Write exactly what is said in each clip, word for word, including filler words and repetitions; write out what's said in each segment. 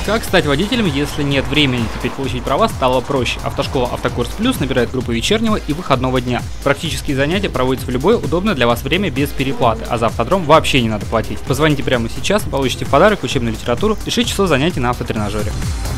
Как стать водителем, если нет времени? Теперь получить права стало проще. Автошкола «Автокурс Плюс» набирает группы вечернего и выходного дня. Практические занятия проводятся в любое удобное для вас время без переплаты, а за автодром вообще не надо платить. Позвоните прямо сейчас и получите в подарок учебную литературу и шесть часов занятий на автотренажере.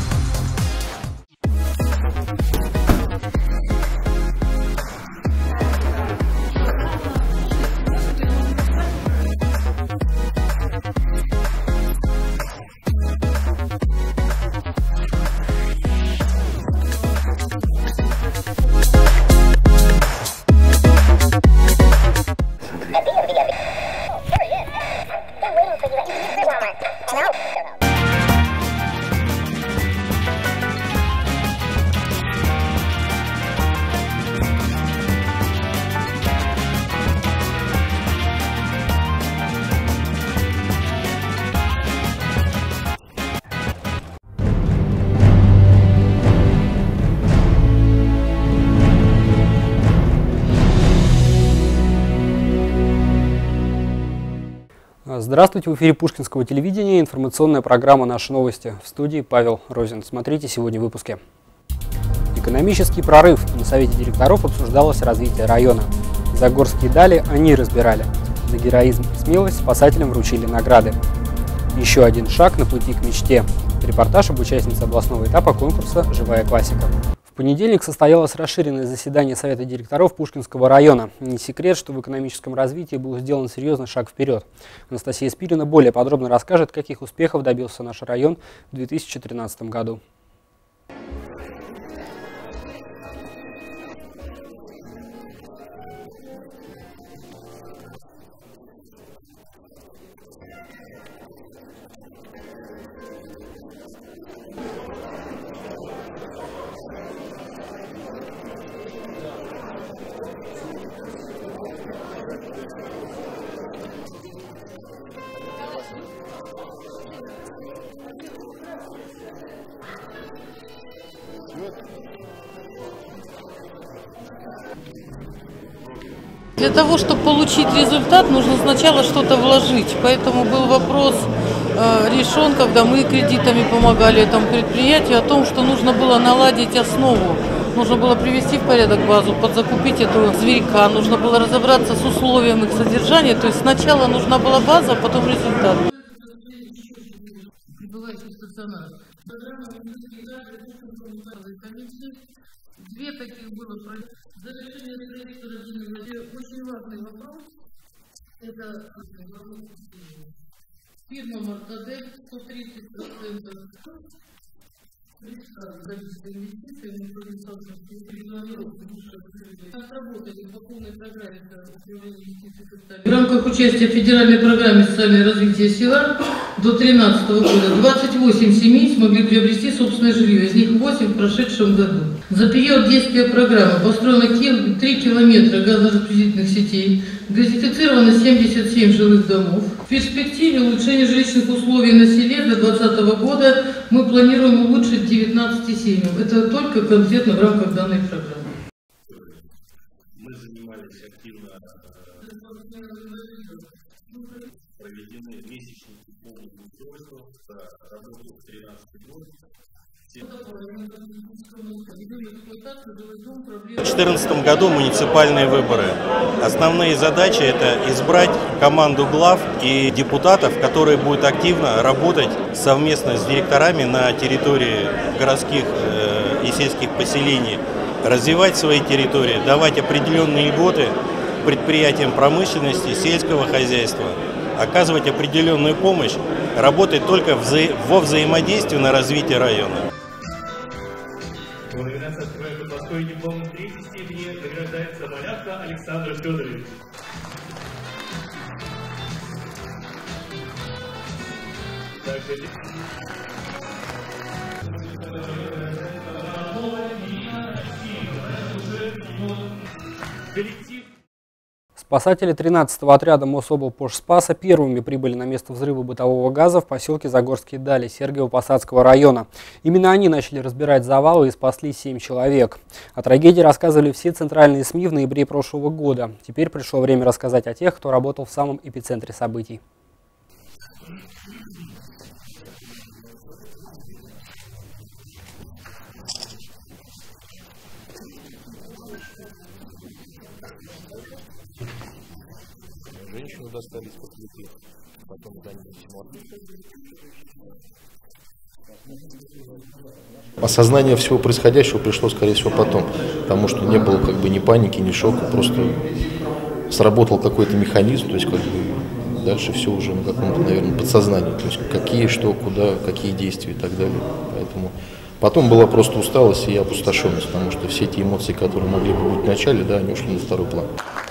Здравствуйте, в эфире Пушкинского телевидения, информационная программа «Наши новости». В студии Павел Розин. Смотрите сегодня в выпуске. Экономический прорыв. На совете директоров обсуждалось развитие района. Загорские дали они разбирали. За героизм и смелость спасателям вручили награды. Еще один шаг на пути к мечте. Репортаж об участнице областного этапа конкурса «Живая классика». В понедельник состоялось расширенное заседание Совета директоров Пушкинского района. Не секрет, что в экономическом развитии был сделан серьезный шаг вперед. Анастасия Спирина более подробно расскажет, каких успехов добился наш район в две тысячи тринадцатом году. Для того, чтобы получить результат, нужно сначала что-то вложить. Поэтому был вопрос э, решен, когда мы кредитами помогали этому предприятию, о том, что нужно было наладить основу. Нужно было привести в порядок базу, подзакупить этого зверька, нужно было разобраться с условием их содержания. То есть сначала нужна была база, а потом результат. Две таких было завершение проекта. Очень важный вопрос. Это фирма Мартадель, сто тридцать процентов отработали по полной программе. В рамках участия в федеральной программе социального развития села до две тысячи тринадцатого года двадцать восемь семей смогли приобрести собственное жилье, из них восемь в прошедшем году. За период действия программы построено три километра газораспределительных сетей, газифицировано семьдесят семь жилых домов. В перспективе улучшения жилищных условий на селе до две тысячи двадцатого года мы планируем улучшить девятнадцать семьям. Это только конкретно в рамках данной программы. Мы занимались активно, проведены месячники полных устройств, работу в тринадцатый год. В две тысячи четырнадцатом году муниципальные выборы. Основные задачи – это избрать команду глав и депутатов, которые будут активно работать совместно с директорами на территории городских э, и сельских поселений, развивать свои территории, давать определенные льготы предприятиям промышленности, сельского хозяйства, оказывать определенную помощь, работать только вза во взаимодействии на развитие района. Номинация открывается Москвой дипломом третьей степени, награждается Малявка Александр Федорович. Также... Коллектив. Спасатели тринадцатого отряда Мособлпожспаса первыми прибыли на место взрыва бытового газа в поселке Загорские дали Сергиево-Посадского района. Именно они начали разбирать завалы и спасли семь человек. О трагедии рассказывали все центральные СМИ в ноябре прошлого года. Теперь пришло время рассказать о тех, кто работал в самом эпицентре событий. Женщины достались по плите, потом осознание всего происходящего пришло, скорее всего, потом, потому что не было как бы ни паники, ни шока, просто сработал какой-то механизм, то есть как бы дальше все уже на каком-то, наверное, подсознании, то есть какие, что, куда, какие действия и так далее. Поэтому потом была просто усталость и опустошенность, потому что все те эмоции, которые могли бы быть в начале, да, они ушли на второй план.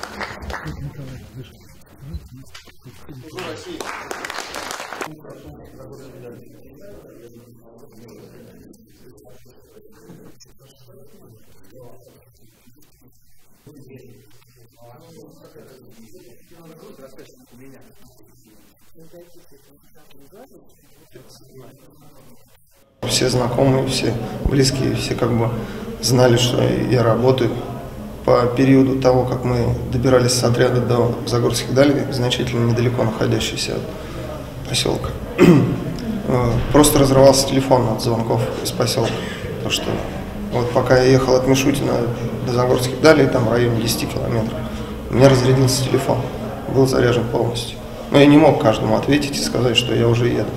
Все знакомые, все близкие, все как бы знали, что я работаю. По периоду того, как мы добирались с отряда до Загорских далей, значительно недалеко находящийся от поселка, просто разрывался телефон от звонков из поселка. Потому что вот пока я ехал от Мишутина до Загорских далей, там в районе десяти километров, у меня разрядился телефон, был заряжен полностью. Но я не мог каждому ответить и сказать, что я уже еду.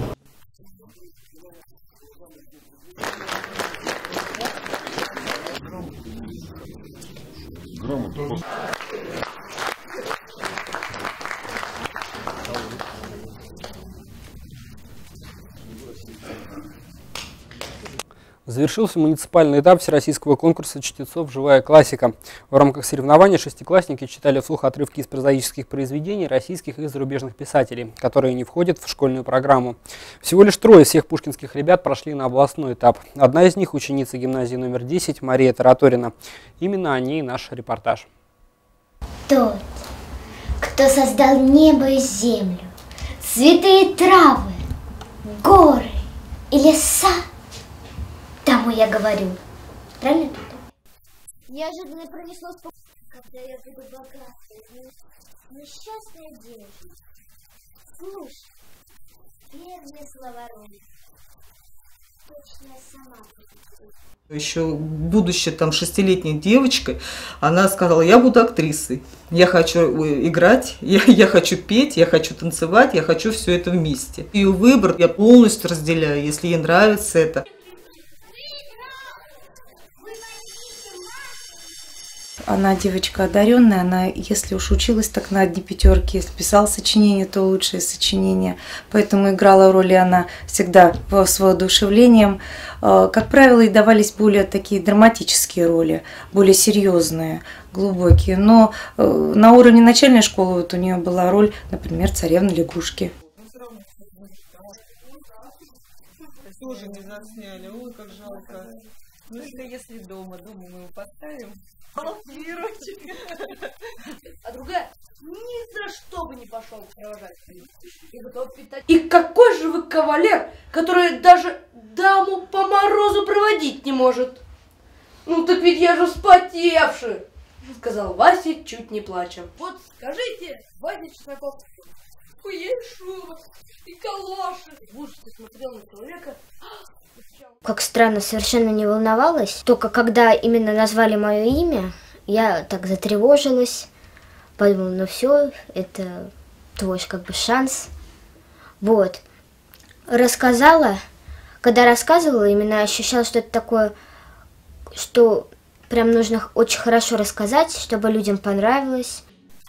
Завершился муниципальный этап всероссийского конкурса чтецов «Живая классика». В рамках соревнований шестиклассники читали вслух отрывки из прозаических произведений российских и зарубежных писателей, которые не входят в школьную программу. Всего лишь трое всех пушкинских ребят прошли на областной этап. Одна из них – ученица гимназии номер десять Мария Тараторина. Именно о ней наш репортаж. Тот, кто создал небо и землю, цветы и травы, горы и леса, тому я говорю. Правильно? Неожиданно пронеслось, когда я буду богатой, но счастная девушка. Слушай, первые слова Роли. Точно я сама буду. Еще будучи там шестилетней девочкой, она сказала: я буду актрисой, я хочу играть, я, я хочу петь, я хочу танцевать, я хочу все это вместе. Ее выбор я полностью разделяю, если ей нравится это. Она девочка одаренная, она, если уж училась, так на одни пятерки, если писала сочинение, то лучшее сочинение. Поэтому играла роли она всегда с воодушевлением. Как правило, ей давались более такие драматические роли, более серьезные, глубокие. Но на уровне начальной школы вот у нее была роль, например, царевны лягушки. Тоже не засняли, ой, как жалко. Ну, если дома, дома мы его поставим. А другая ни за что бы не пошел провожать. И готов питать. И какой же вы кавалер, который даже даму по морозу проводить не может? Ну так ведь я же вспотевший, сказал Вася, чуть не плача. Вот скажите, Вася Чесноков, ей шуба и калоши. В ужасе смотрел на человека. Как странно, совершенно не волновалась. Только когда именно назвали мое имя, я так затревожилась. Подумала, ну все, это твой как бы шанс. Вот. Рассказала. Когда рассказывала, именно ощущала, что это такое, что прям нужно очень хорошо рассказать, чтобы людям понравилось.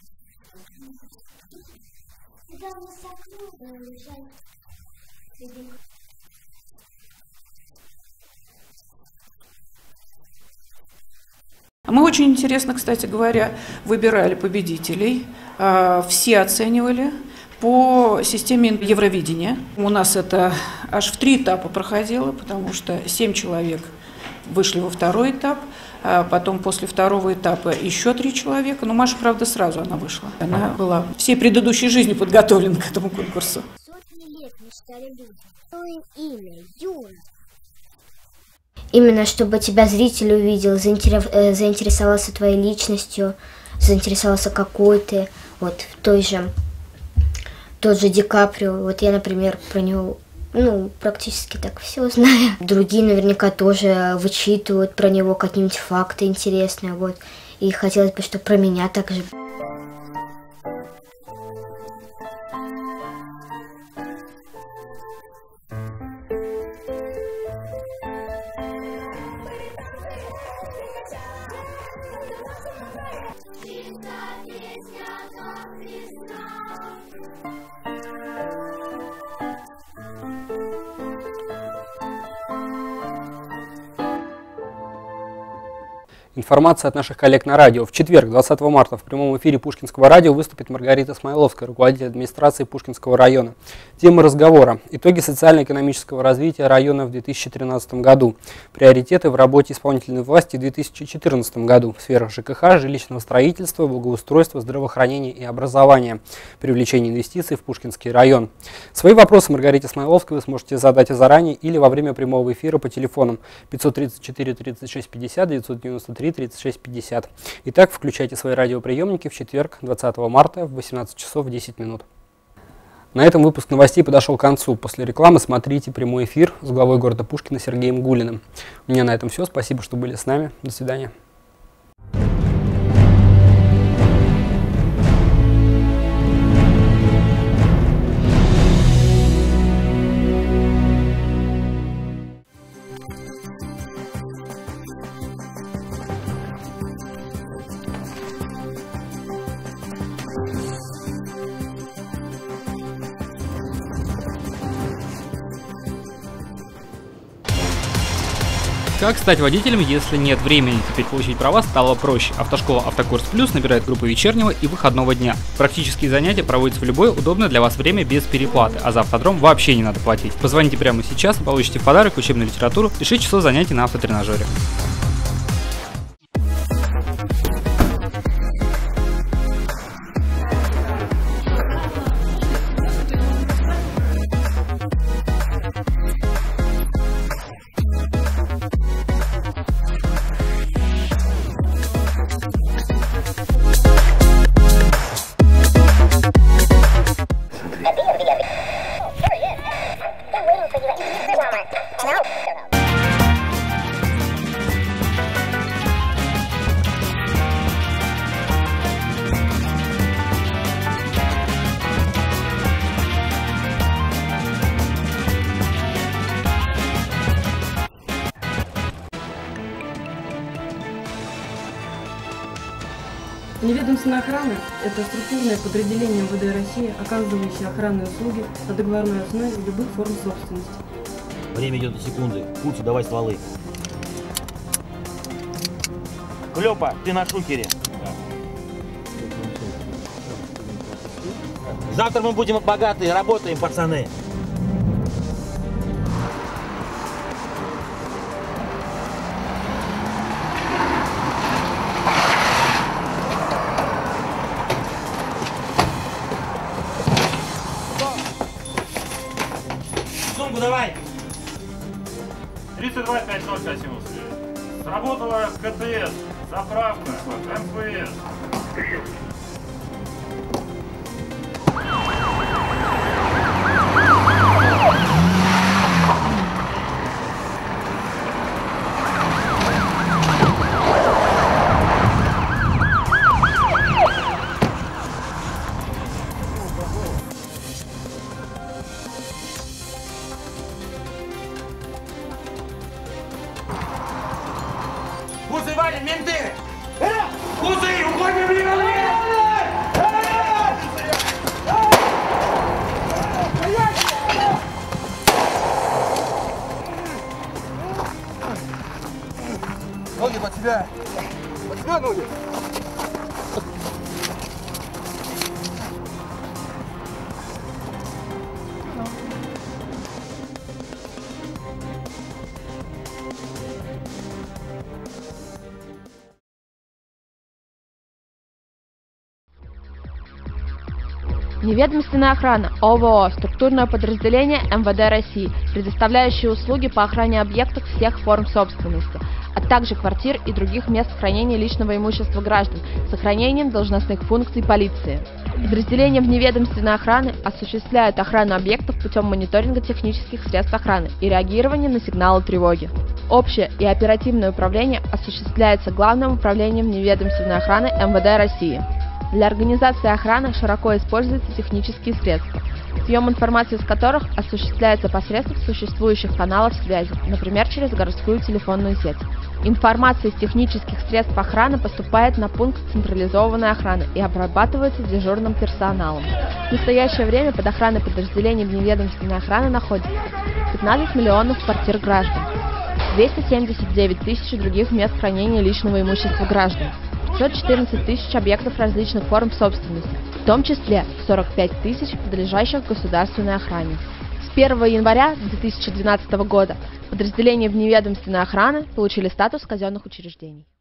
Мы очень интересно, кстати говоря, выбирали победителей, все оценивали по системе Евровидения. У нас это аж в три этапа проходило, потому что семь человек вышли во второй этап, потом после второго этапа еще три человека. Но Маша, правда, сразу она вышла. Она была всей предыдущей жизнью подготовлена к этому конкурсу. Сотни лет мечтали люди. Твое имя, Юля. Именно чтобы тебя зритель увидел, заинтересовался твоей личностью, заинтересовался какой ты. Вот в той же, тот же Ди Каприо, вот я, например, про него, ну, практически так все знаю. Другие наверняка тоже вычитывают про него какие-нибудь факты интересные, вот. И хотелось бы, чтобы про меня также. Информация от наших коллег на радио. В четверг, двадцатого марта, в прямом эфире Пушкинского радио выступит Маргарита Смаиловская, руководитель администрации Пушкинского района. Тема разговора – итоги социально-экономического развития района в две тысячи тринадцатом году, приоритеты в работе исполнительной власти в две тысячи четырнадцатом году в сферах ЖКХ, жилищного строительства, благоустройства, здравоохранения и образования, привлечения инвестиций в Пушкинский район. Свои вопросы Маргарите Смаиловской вы сможете задать заранее или во время прямого эфира по телефонам пятьсот тридцать четыре тридцать шесть пятьдесят, девятьсот девяносто три тридцать шесть пятьдесят. Итак, включайте свои радиоприемники в четверг, двадцатого марта в восемнадцать часов десять минут. На этом выпуск новостей подошел к концу. После рекламы смотрите прямой эфир с главой города Пушкина Сергеем Гулиным. У меня на этом все. Спасибо, что были с нами. До свидания. Как стать водителем, если нет времени? Теперь получить права стало проще. Автошкола «Автокурс Плюс» набирает группы вечернего и выходного дня. Практические занятия проводятся в любое удобное для вас время без переплаты, а за автодром вообще не надо платить. Позвоните прямо сейчас, получите в подарок учебную литературу и шесть часов занятий на автотренажере. Вневедомственная охрана – это структурное подразделение эм вэ дэ России, оказывающее охранные услуги на договорной основе любых форм собственности. Время идет на секунды. Курсу давай стволы. Клёпа, ты на шухере. Завтра мы будем богатые, работаем, пацаны. Сумку давай. тридцать два пятьдесят ноль Касимов. Сработала ка тэ эс, заправка, эм пэ эс. Вызывали менты! Кузы, уходим, блин! Ноги под себя! Под себя ноги! Неведомственная охрана о вэ о – структурное подразделение эм вэ дэ России, предоставляющее услуги по охране объектов всех форм собственности, а также квартир и других мест хранения личного имущества граждан с сохранением должностных функций полиции. Подразделения вневедомственной охраны осуществляют охрану объектов путем мониторинга технических средств охраны и реагирования на сигналы тревоги. Общее и оперативное управление осуществляется Главным управлением вневедомственной охраны эм вэ дэ России. Для организации охраны широко используются технические средства, съем информации из которых осуществляется посредством существующих каналов связи, например, через городскую телефонную сеть. Информация из технических средств охраны поступает на пункт централизованной охраны и обрабатывается дежурным персоналом. В настоящее время под охраной подразделений вневедомственной охраны находится пятнадцать миллионов квартир граждан, двести семьдесят девять тысяч других мест хранения личного имущества граждан, пятьсот четырнадцать тысяч объектов различных форм собственности, в том числе сорок пять тысяч, подлежащих государственной охране. С первого января две тысячи двенадцатого года подразделения вневедомственной охраны получили статус казенных учреждений.